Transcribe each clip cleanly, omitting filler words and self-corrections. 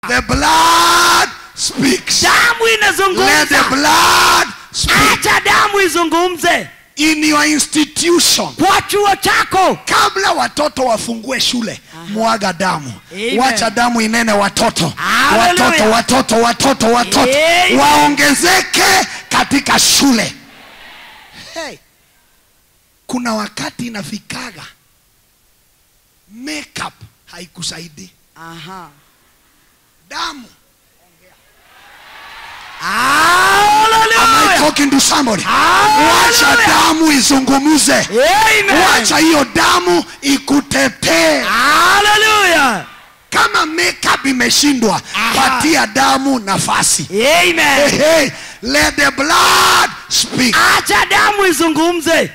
The blood speaks. Damu inazungumza. Let the blood speak. Acha damu izungumze. In your institution, kwa chuo chako, kabla watoto wafungue shule, mwaga damu. Amen. Wacha damu inene watoto. Hallelujah. Watoto Amen. waongezeke katika shule. Hey. Kuna wakati inafikaga makeup haikusaidi. Damu. Hallelujah. Am I talking to somebody? Wacha damu izungumuze. Amen. Wacha hiyo damu ikutetee. Hallelujah. Kama makeup imeshindwa, patia damu nafasi. Amen. Hey, let the blood speak. Acha damu izungumze.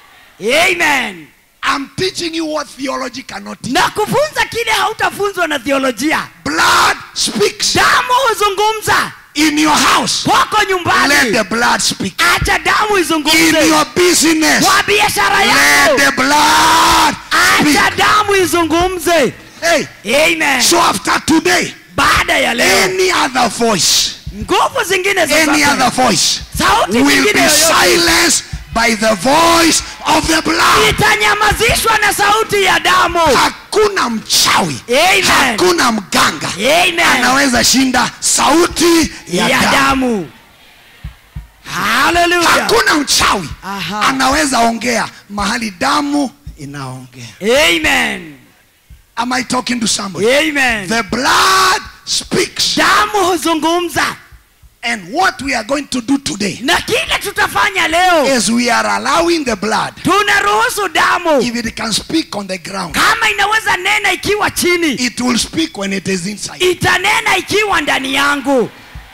Amen. I'm teaching you what theology cannot teach. Na kufunza kile hautafunzwa na theolojia. Blood speaks. Damu huzungumza. In your house, kwako nyumbani, let the blood speak. Acha damu izungumze. In your business, kwa biashara yako, let the blood speak. Acha damu izungumze. Hey. Amen. So after today, baada ya leo, any other voice, nguvu zingine zote, any other voice, sauti will nyingine be silenced by the voice of the blood. Itanyamazishwa na sauti ya damu. Hakuna mchawi, Amen, hakuna mganga, Amen, anaweza shinda sauti ya damu. Hallelujah. Hakuna mchawi anaweza ongea mahali damu inaongea. Amen. Am I talking to somebody? Amen. The blood speaks. Damu huzungumza. And what we are going to do today, na kile tutafanya leo, is we are allowing the blood, tunaruhusu damu, if it can speak on the ground, kama inaweza nena ikiwa chini, it will speak when it is inside. Itanena ikiwa ndani yangu.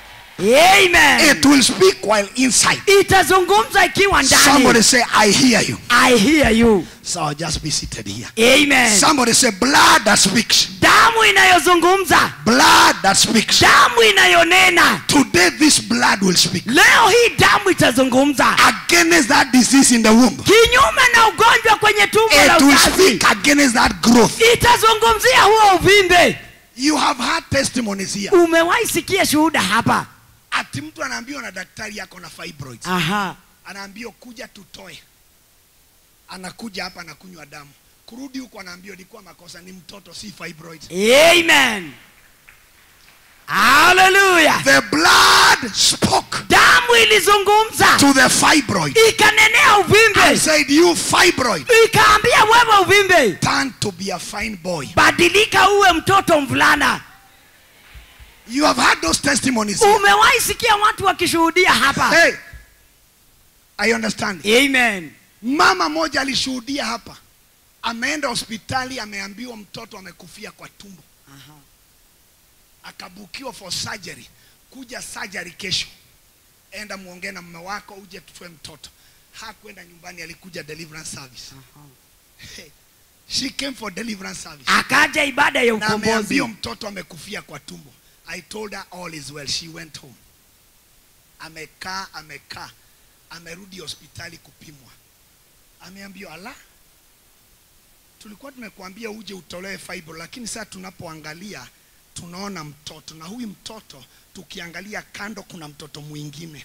Amen. It will speak while inside. Itazungumza ikiwa ndani. Somebody say, I hear you. I hear you. So I'll just be seated here. Amen. Somebody say, blood that speaks. Damu inayozungumza. Blood that speaks. Damu inayonena. Today this blood will speak. Leo hii damu itazungumza. Against that disease in the womb. Kinyume na ugonjwa kwenye tumbo la uzazi. It will uzazi. speak against that growth. Itazungumzia huo uvimbe. You have had testimonies here. Umewahi sikia shuhuda hapa? Ati mtu anaambiwa na daktari yako na fibroids. Anaambiwa kuja tutoe. Anakuja hapa na kunywa damu. Kurudi huko anaambiwa ilikuwa makosa, ni mtoto si fibroids. Amen. Hallelujah. The blood spoke. Damu ilizungumza to the fibroid. Ikanenea uvimbe. I said, you fibroid, ikaambia wewe uvimbe, turn to be a fine boy. Badilika uwe mtoto mvulana. You have had those testimonies. Umewahi sikia watu wakishuhudia hapa? Hey, I understand. Amen. Mama moja alishuhudia hapa. Ameenda hospitali, ameambiwa mtoto amekufia kwa tumbo. Akabukiwa for surgery. Kuja surgery kesho. Enda muongee na mume wako uje tutoe mtoto. Hakwenda nyumbani, alikuja deliverance service. Hey, she came for deliverance service. Akaja ibada ya ukombozi. Na ameambiwa mtoto amekufia kwa tumbo. I told her all is well. She went home. Amekaa. Amerudi hospitali kupimwa. Ameambiwa, ala, tulikuwa tumekuambia uje utolewe fibroid, lakini sasa tunapoangalia tunaona mtoto, na huyu mtoto tukiangalia kando kuna mtoto mwingine.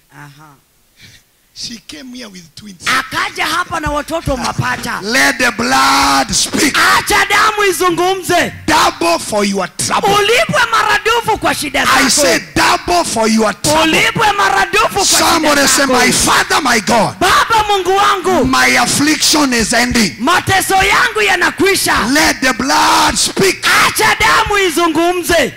She came here with twins. Akaja hapa na watoto mapacha. Let the blood speak. Acha damu izungumze. Double for your trouble. Ulipwe maradufu kwa shida zako. I said double for your trouble. Ulipwe maradufu kwa shida zako. Somebody say, my Father, my God. Baba Mungu wangu. My affliction is ending. Mateso yangu yanakwisha. Let the blood speak. Acha damu izungumze.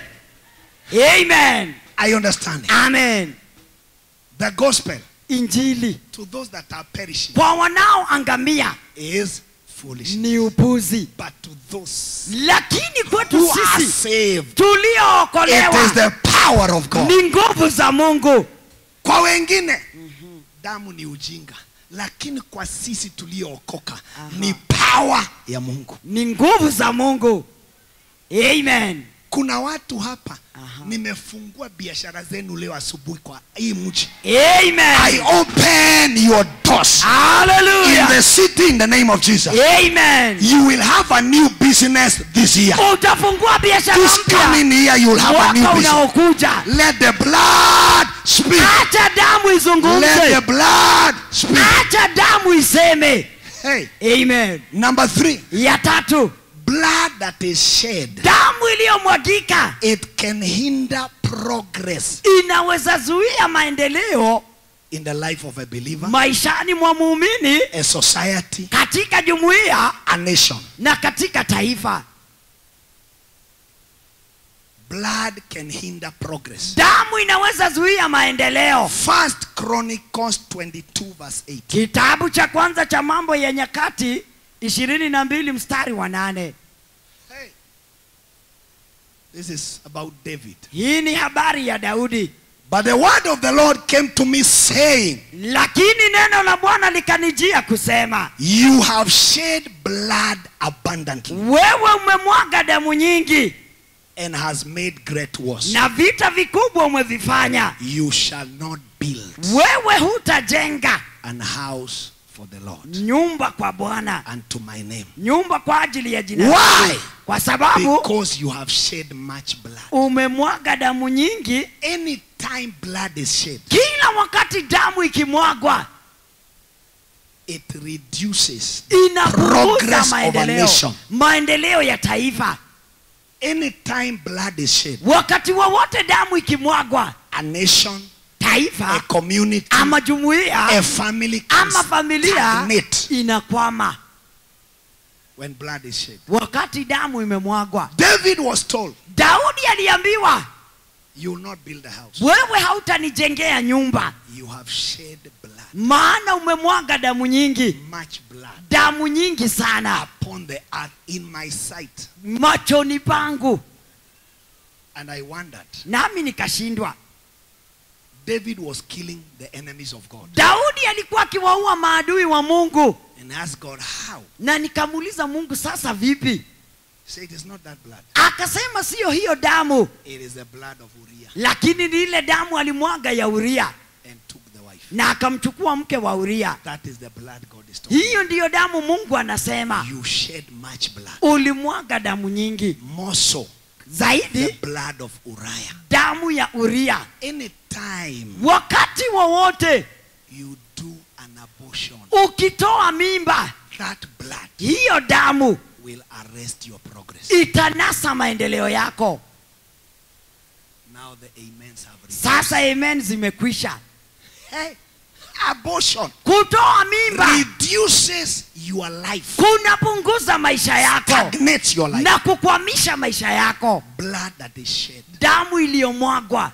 Amen. I understand. Amen. The gospel, Injili, to those that are perishing, kwa wanaoangamia, is foolish. Ni upuzi. But to those lakini kwetu who are sisi saved, tuliookolewa, it is the power of God. Ni nguvu za Mungu. Kwa wengine damu ni ujinga, lakini kwa sisi tuliookoka ni power ya Mungu. Ni nguvu za Mungu. Amen. Kuna watu hapa nimefungua biashara zenu leo asubuhi kwa hii mji. Amen. I open your door. doors in Hallelujah. the city in the name of Jesus. Amen. You will have a new business this year. Utafungua biashara This mpya coming year, you will have a new mwaka business. unaokuja. Let the blood speak. Acha damu Let izungumze. the blood speak. Acha damu iseme. Hey, Amen. number 3. Ya tatu, Blood that is shed, damu iliyomwagika it can hinder progress inaweza zuia maendeleo in the life of a believer, maishani mwa muumini, a society, katika jumuiya a nation. na katika taifa. Blood can hinder progress. Damu inaweza zuia maendeleo. 1 Chronicles 22 verse 8. Kitabu cha kwanza cha Mambo ya Nyakati 22 mstari wa 8. Hey, this is about David. Hii ni habari ya Daudi. But the word of the Lord came to me saying, Lakini neno la Bwana likanijia kusema, you have shed blood abundantly wewe umemwaga damu nyingi and has made great wars. na vita vikubwa umevifanya. You shall not build Wewe hutajenga an house for the Lord nyumba kwa Bwana, and to my name. nyumba kwa ajili ya jina Why? lake. Kwa sababu Because you have shed much blood. umemwaga damu nyingi. Anytime blood is shed, Kila wakati damu ikimwagwa it reduces inapunguza progress of a maendeleo, nation. maendeleo ya taifa. Anytime blood is shed, Wakati wowote damu ikimwagwa, a nation, a taifa community, ama jumuiya a family can ama familia stagnate inakwama. when blood is shed. Wakati damu imemwagwa, David was told, Daudi aliambiwa, you will not build a house. wewe hautanijengea nyumba, You have shed blood, maana umemwaga damu nyingi, much blood, damu nyingi sana upon the earth in my sight. machoni pangu. And I wondered, Nami nikashindwa. David was killing the enemies of God. Daudi alikuwa akiwaua maadui wa Mungu, And asked God, how? na nikamuuliza Mungu, sasa vipi? He said, it is not that blood. Akasema sio hiyo damu, It is the blood of Uriah, lakini ni ile damu alimwaga ya Uria, and took the wife. na akamchukua mke wa Uria. That is the blood God is talking Hiyo ndiyo damu Mungu anasema. about. You shed much blood. Ulimwaga damu nyingi More so, the zaidi, blood of Uriah. damu ya Uria. Anytime Wakati wowote you do an abortion, ukitoa mimba, that blood hiyo damu will arrest your progress. itanasa maendeleo yako. Now the amens have reached. Sasa amen zimekwisha. Hey, abortion Kutoa mimba reduces your life, kunapunguza maisha yako stagnates your life. na kukwamisha maisha yako. Blood that is shed. Damu iliyomwagwa.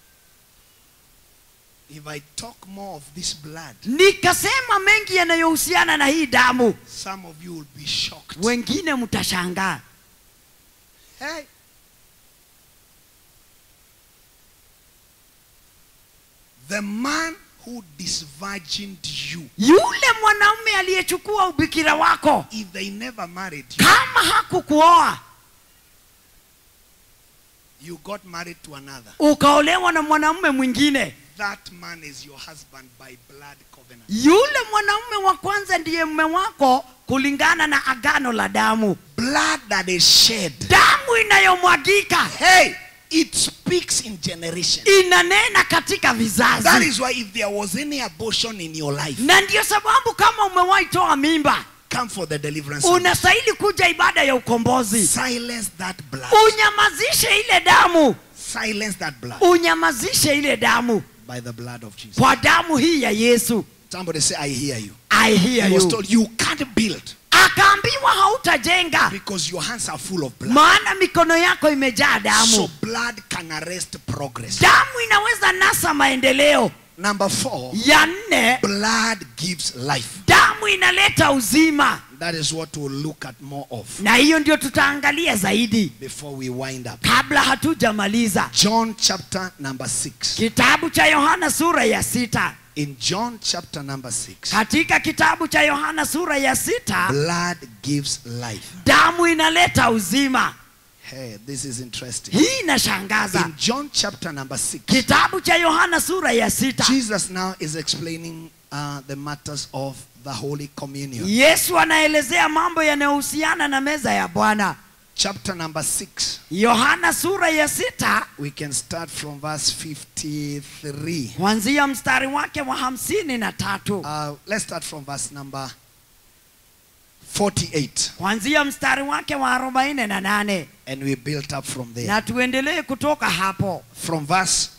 If I talk more of this blood, Nikasema mengi yanayohusiana na hii damu, some of you will be shocked. wengine mtashangaa. Hey, the man who disvirgined you, Yule mwanaume aliyechukua ubikira wako, if they never married you, kama hakukuoa, you got married to another, ukaolewa na mwanamume mwingine, that man is your husband by blood covenant. yule mwanamume wa kwanza ndiye mume wako kulingana na agano la damu. Blood that is shed, Damu inayomwagika hey, it speaks in generation. inanena katika That vizazi. is why if there was any abortion in your life, Na ndiyo sababu kama umewahi toa mimba, come for the deliverance service. unastahili kuja ibada ya ukombozi. Silence that blood. Unyamazishe ile damu, Silence that blood unyamazishe ile damu by the blood of Jesus. kwa damu hii ya Yesu. Somebody say, I hear you. I hear He was you. told you can't build Akaambiwa hautajenga because your hands are full of blood. maana mikono yako imejaa So damu. blood can arrest progress. Damu inaweza nasa maendeleo. Number 4, Ya nne, blood gives life. damu inaleta uzima, That is what we'll look at more of na hiyo ndio tutaangalia zaidi before we wind up. kabla hatujamaliza. John chapter number 6. Kitabu cha Yohana sura ya 6. In John chapter number 6, Katika kitabu cha Yohana sura ya 6, blood gives life. damu inaleta uzima. Hey, this is interesting. Hii inashangaza. In John chapter number 6, Kitabu cha Yohana sura ya 6, Jesus now is explaining the matters of the Holy Communion. Yesu anaelezea mambo yanayohusiana na meza ya Bwana. Chapter number 6. Yohana sura ya 6. We can start from verse 53. Kuanzia mstari wake wa 53. Let's start from verse number 48. Kuanzia mstari wake wa 48. And we built up from there. Na tuendelee kutoka hapo. From verse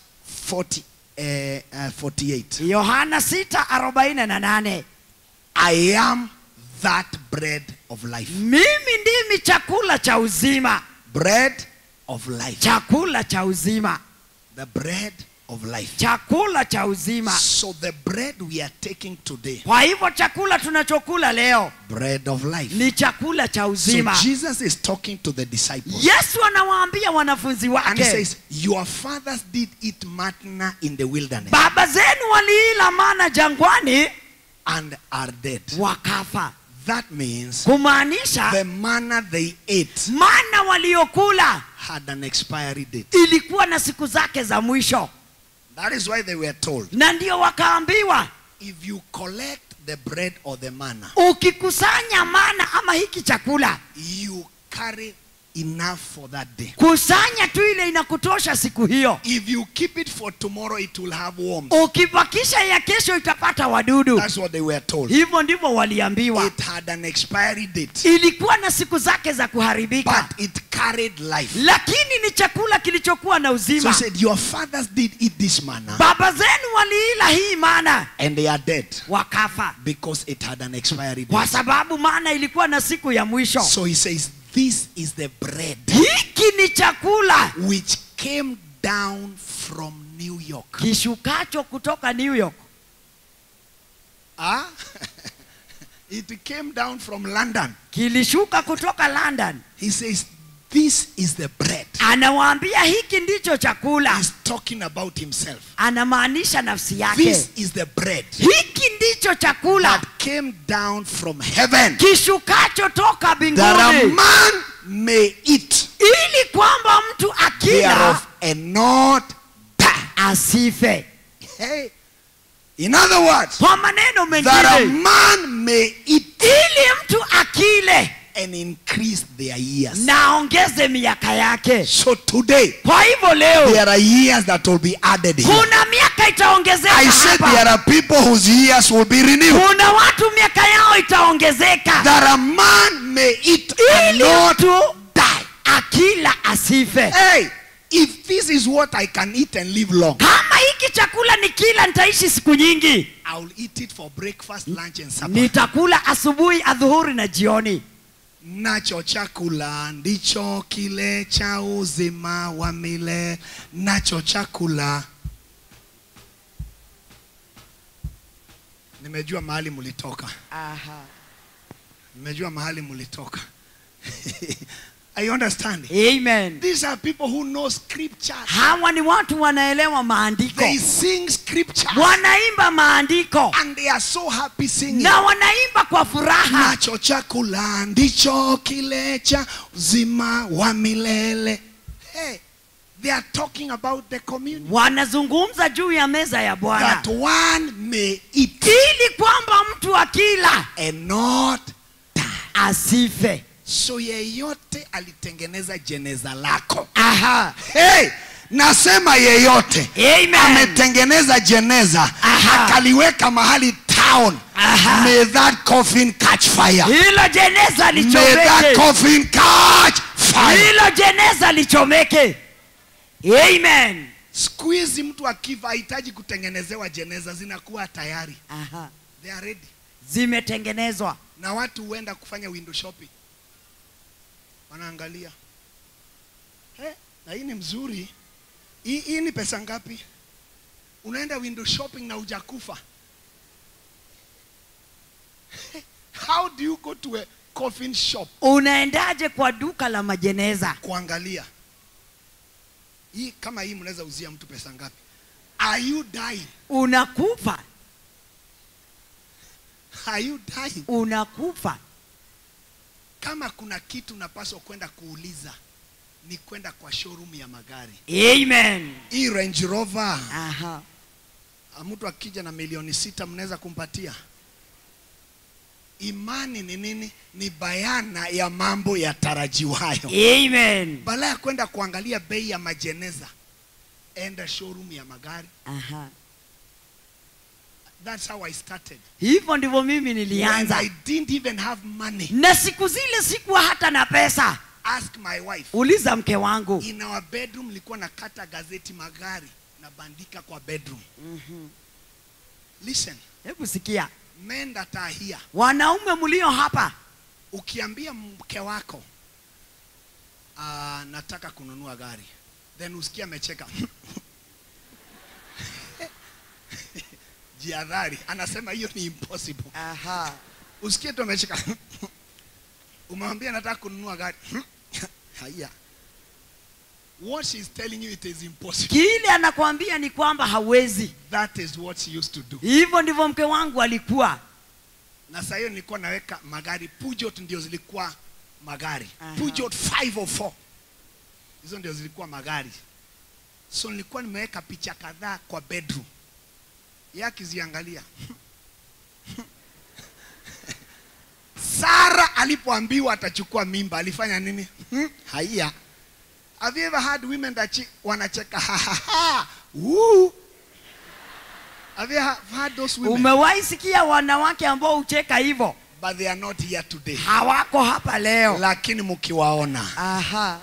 48. Yohana 6:48. I am that bread of life. Mimi ndimi chakula cha uzima. Bread of life. Chakula cha uzima. The bread of life. Chakula cha uzima. So the bread we are taking today. Kwa hivyo chakula tunachokula leo. Bread of life. Ni chakula cha uzima. So Jesus is talking to the disciples. Yesu anawaambia wanafunzi wake. And he says, your fathers did eat manna in the wilderness. Baba zenu waliila mana jangwani. And are dead. Wakafa. That means kumaanisha the manna they ate mana waliokula had an expiry date. Ilikuwa na siku zake za mwisho. That is why they were told. Na ndio wakaambiwa, if you collect the bread or the manna, ukikusanya mana ama hiki chakula, you carry enough for that day. Kusanya tu ile inakutosha siku hiyo. If you keep it for tomorrow, it will have worms. Ukibakisha ya kesho itapata wadudu. That's what they were told. Hivyo ndivyo waliambiwa. It had an expiry date. Ilikuwa na siku zake za kuharibika. But it carried life. Lakini ni chakula kilichokuwa na uzima. So he said, your fathers did eat this manna. Baba zenu waliila hii mana. And they are dead. Wakafa. Because it had an expiry date. Kwa sababu mana ilikuwa na siku ya mwisho. So he says, this is the bread. Hiki ni chakula which came down from New York. Kishukacho kutoka New York. It came down from London. Kilishuka kutoka London. He says, this is the bread. Anawaambia hiki ndicho chakula. He's talking about himself. Anamaanisha nafsi yake. This is the bread. Hiki ndicho chakula that came down from heaven. Kishukacho toka mbinguni. That a man may eat. Ili kwamba mtu akila thereof and not die. Asife. Hey. In other words, kwa maneno mengine, that a man may eat. Ili mtu akile and increase their years. Na ongeze miaka yake. So today, kwa hivyo leo, there are years that will be added here. Kuna miaka itaongezeka hapa. I said there are people whose years will be renewed. Kuna watu miaka yao itaongezeka. That a man may eat and not die. Akila asife. Hey, if this is what I can eat and live long, kama hiki chakula nikila nitaishi siku nyingi, I will eat it for breakfast, lunch and supper. Nitakula asubuhi, adhuhuri na jioni. Nacho chakula ndicho kile cha uzima wa milele. Nacho chakula. Nimejua mahali mulitoka. Aha. Nimejua mahali mulitoka. I understand. Amen. These are people who know scripture. Hawa ni watu wanaelewa maandiko. They sing scripture. Wanaimba maandiko. And they are so happy singing. Na wanaimba kwa furaha. Nacho chakula ndicho kile cha uzima wa milele. Hey, they are talking about the communion. Wanazungumza juu ya meza ya Bwana. That one may eat. Ili kwamba mtu akila and not die. Asife. So yeyote alitengeneza jeneza lako. Aha. Hey, nasema yeyote. Amen. Ametengeneza jeneza. Aha. Akaliweka mahali town. Aha. May that coffin catch fire. Hilo jeneza lichomeke. May that coffin catch fire. Hilo jeneza lichomeke. Amen. Siku hizi mtu akifa hahitaji kutengenezewa jeneza, zinakuwa tayari. Aha. They are ready. Zimetengenezwa. Na watu huenda kufanya window shopping. Wanaangalia. Na hii ni mzuri. Hii ni pesa ngapi? Unaenda window shopping na hujakufa. How do you go to a coffin shop? Unaendaje kwa duka la majeneza? Kuangalia. Hii kama hii mnaweza uzia mtu pesa ngapi? Are you dying? Unakufa. Are you dying? Unakufa. Kama kuna kitu napaswa kwenda kuuliza, ni kwenda kwa showroom ya magari. Amen. Hii Range Rover. Aha. Mtu akija na milioni 6 mnaweza kumpatia? Imani ni nini? Ni bayana ya mambo yatarajiwayo. Amen. Badala ya kwenda kuangalia bei ya majeneza, enda showroom ya magari. Aha. That's how I started. Hivyo ndivyo mimi When nilianza. I didn't even have money. Na siku zile sikuwa hata na pesa. Ask my wife. Uliza mke wangu. In our bedroom nilikuwa nakata gazeti magari na bandika kwa bedroom. Listen. Hebu sikia. Men that are here. Wanaume mlio hapa. Ukiambia mke wako nataka kununua gari, then usikia amecheka. Jihadhari, anasema hiyo ni impossible. Aha. Usikie tu amecheka. Umwambia nataka kununua gari. Haya. What she's telling you, it is impossible. Kile anakuambia ni kwamba hawezi. That is what she used to do. Hivyo ndivyo mke wangu alikuwa. Na sasa hiyo nilikuwa naweka magari Peugeot, ndio zilikuwa magari. Aha. Peugeot 504. Hizo ndio zilikuwa magari. So nilikuwa nimeweka picha kadhaa kwa bedroom. Yaki ziangalia. Sara alipoambiwa atachukua mimba alifanya nini? Haya. Have you ever had women that wanacheka ha ha ha? Woo. Have you had those women? Umewahi sikia wanawake ambao ucheka hivyo? But they are not here today. Hawako hapa leo. Lakini mkiwaona. Aha.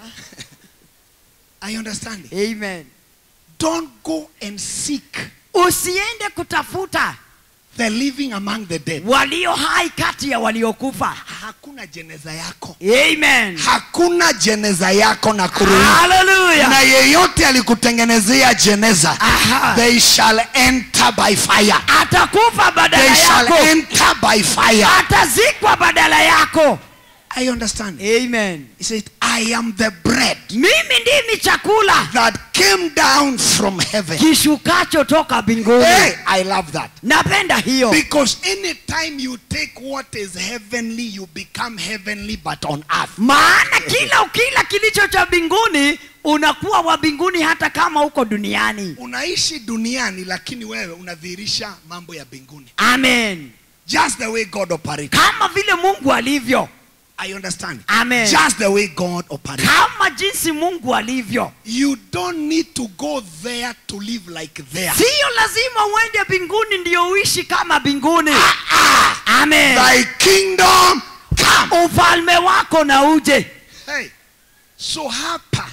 I understand. Amen. Don't go and seek Usiende kutafuta the living among the dead. walio hai kati ya waliokufa. Hakuna jeneza yako. Amen. Hakuna jeneza yako na kurudi. Hallelujah. Na yeyote alikutengenezea jeneza, Aha. they shall enter by fire. Atakufa badala They shall yako. enter by fire. Atazikwa badala yako. I understand. Amen. He said, I am the bread Mimi ndimi chakula that came down from heaven. kishukacho toka mbinguni. Hey, I love that. Napenda hiyo. Because anytime you take what is heavenly, you become heavenly but on earth. Maana kila kilicho cha mbinguni unakuwa wa mbinguni hata kama uko duniani. Unaishi duniani lakini wewe unadhihirisha mambo ya mbinguni. Amen. Just the way God operates. Kama vile Mungu alivyo. I understand. Amen. Just the way God operates. Kama jinsi Mungu alivyo. You don't need to go there to live like there. Sio lazima uende mbinguni ndio uishi kama mbinguni. Amen. Thy kingdom come. Ufalme wako na uje. Hey. So hapa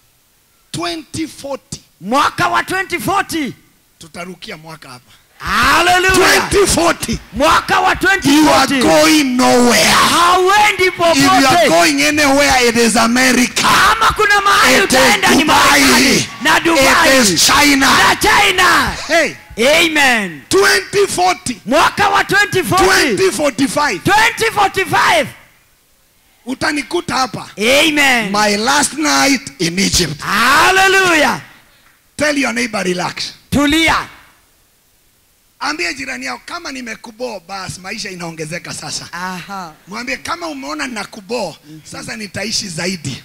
2040 Mwaka wa 2040. tutarukia mwaka hapa. Hallelujah. 2040. Mwaka wa You are 2040. going nowhere. Hauendi If you are popote. going anywhere, it is America. Kama kuna mahali It is utaenda ni Dubai. Marekani na It Dubai is China. na China. Hey, Amen. 2040. Mwaka wa 2040. 2045. 2045. Utanikuta hapa. Amen. My last night in Egypt. Hallelujah. Tell your neighbor, relax. Tulia. Ambie jirani yao kama nimekuboa basi maisha inaongezeka sasa. Aha. Mwambie kama umeona nakuboa sasa nitaishi zaidi.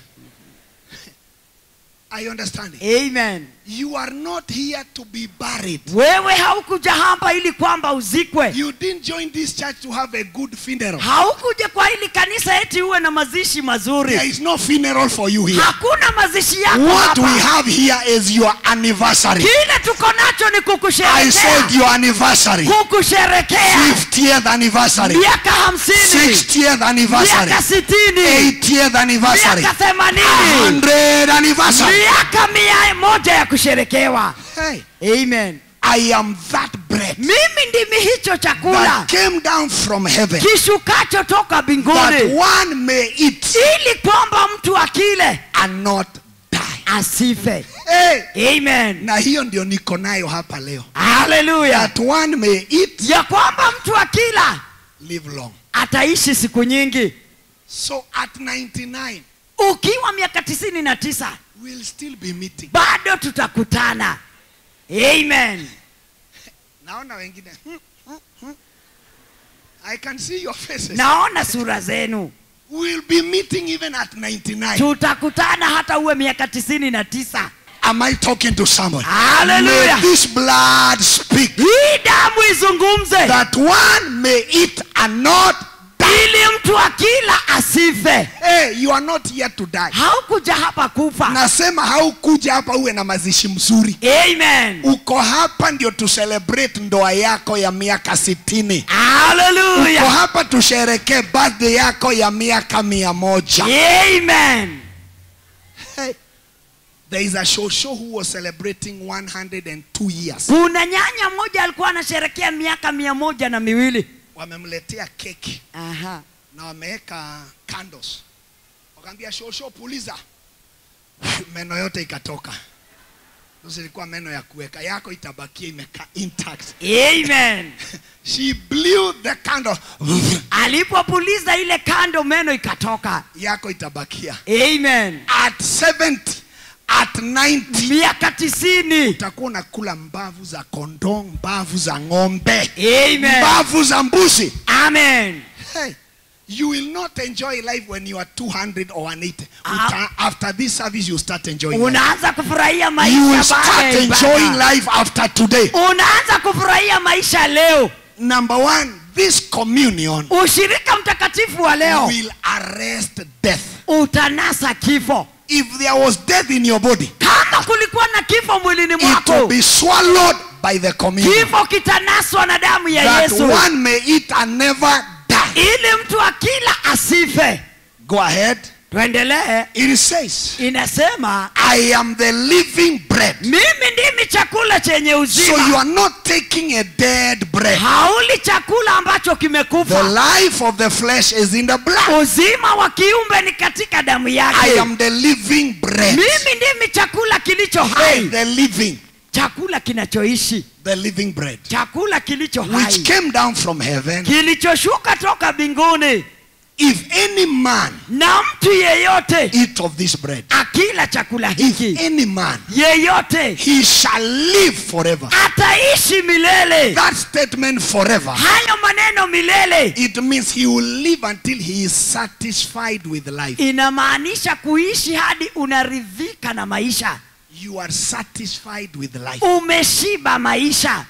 I understand. Amen. You are not here to be buried. Wewe haukuja hapa ili kwamba uzikwe. You didn't join this church to have a good funeral. Haukuja kwa hili kanisa eti uwe na mazishi mazuri. There is no funeral for you here. Hakuna mazishi yako What we hapa. have here is your anniversary. Kile tuko nacho ni I kukusherekea. said your anniversary. Kukusherekea. 50th anniversary. Miaka 50. 60th anniversary. Miaka 60. 80th anniversary. Miaka 80. 100th anniversary. Miaka 100 ya kusherekewa. Hey, Amen. I am that bread Mimi ndimi hicho chakula that came down from heaven, kishukacho toka that mbinguni one may eat ili kwamba mtu akile and not die. asife. Hey, Amen. na hiyo ndio niko nayo hapa leo. Hallelujah. That one may eat, Ya kwamba mtu akila live long. ataishi siku nyingi. So at 99, Ukiwa miaka 99 we'll still be meeting. bado tutakutana. Amen. Naona wengine. I can see your faces. Naona sura zenu. We'll be meeting even at 99. Tutakutana hata uwe miaka 99. Am I talking to somebody? Hallelujah. May this blood speak speak. hii damu izungumze, That one may eat and not die. ili mtu akila asife. Hey, you are not here to die. Haukuja hapa kufa. Nasema haukuja hapa uwe na mazishi mzuri. Amen. Uko hapa ndio tu celebrate ndoa yako ya miaka 60. Uko Hallelujah. hapa tusherekee birthday yako ya miaka 100. Amen. Hey, there is a shosho who was celebrating 102 years. Kuna nyanya mmoja alikuwa anasherehekea miaka 102. Wamemletea keki Aha. na wameweka candles. Wakaambia shosho puliza. Meno yote ikatoka. Sasa ilikuwa meno ya kuweka, yako itabakia imekaa intact. Amen. She blew the candle. Alipopuliza ile kando, meno ikatoka. Yako itabakia. Amen. At 70, at 90, Miaka 90. utakuwa unakula mbavu za kondoo, mbavu za ng'ombe, Amen. mbavu za mbuzi. Amen. Hey, you will not enjoy life when you are 200 or 180. After this service, you start enjoying life. Unaanza kufurahia You maisha will baada start ya enjoying ibada. life after today. Unaanza kufurahia maisha leo. Number one, this communion Ushirika mtakatifu wa leo will arrest death. utanasa kifo. If there was death in your body, Kama kulikuwa na kifo mwilini it will mwako, be swallowed by the communion. kifo kitanaswa na damu ya That Yesu, one may eat and never die. ili mtu akila asife. Go ahead. Tuendelee. It says, Inasema, I am the living bread. mimi ndimi chakula chenye So you uzima. are not taking a dead bread. Hauli chakula ambacho The kimekufa. life of the flesh is in the blood. Uzima wa kiumbe ni katika damu I yake. am the living bread. Mimi ndimi chakula kilicho Hey, hai, the living, chakula kinachoishi, the living bread, chakula kilicho which hai, came down from heaven. kilichoshuka toka mbinguni. If any man Na mtu yeyote eat of this bread, akila chakula if hiki, any man, yeyote he shall live forever. ataishi milele. That statement forever, Hayo maneno milele it means he will live until he is satisfied with life. inamaanisha kuishi hadi unaridhika na maisha, You are satisfied with life. umeshiba maisha.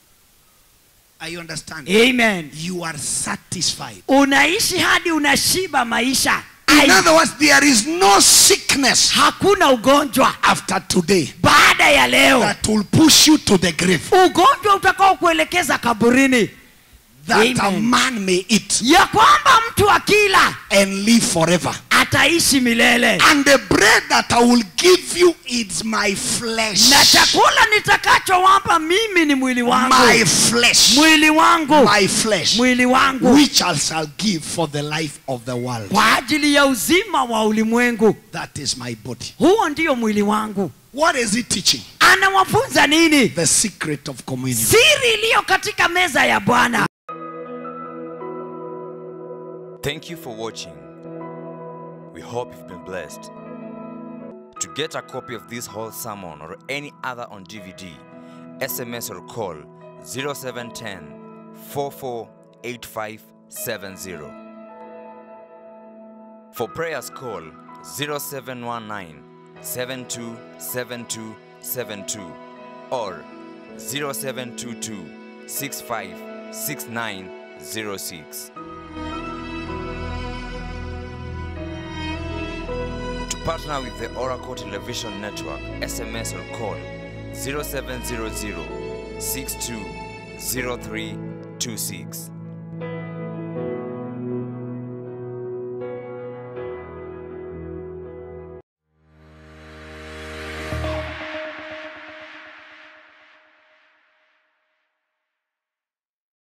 Are you understand? Amen. You are satisfied. Unaishi hadi unashiba maisha. In other words, there is no sickness Hakuna ugonjwa after today baada ya leo, that will push you to the grave. ugonjwa utakao kuelekeza kaburini. That a Amen. man may eat Ya kwamba mtu akila and live forever. ataishi milele. And the bread that I will give you is my flesh. Na chakula nitakachowapa mimi ni mwili wangu. My flesh. Mwili wangu. My flesh. Mwili wangu. Which I shall give for the life of the world. Kwa ajili ya uzima wa ulimwengu. That is my body. Huo ndio mwili wangu. What is he teaching? Anawafunza nini? The secret of communion. Siri iliyo katika meza ya Bwana. Thank you for watching. We hope you've been blessed. To get a copy of this whole sermon or any other on DVD, SMS or call 0710 448570. For prayers, call 0719 727272 or 0722 656906. To partner with the Oracle Television Network, SMS or call 0700 620326.